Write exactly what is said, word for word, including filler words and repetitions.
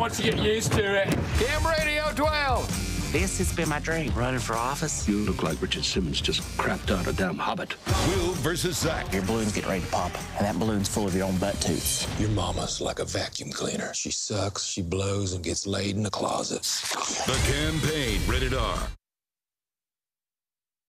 once you get used to it. Cam Radio twelve. This has been my dream, running for office. You look like Richard Simmons just crapped out a damn hobbit. Will versus Zach. Your balloon's getting ready to pop, and that balloon's full of your own butt toots. Your mama's like a vacuum cleaner. She sucks, she blows, and gets laid in the closet. The Campaign, rated R.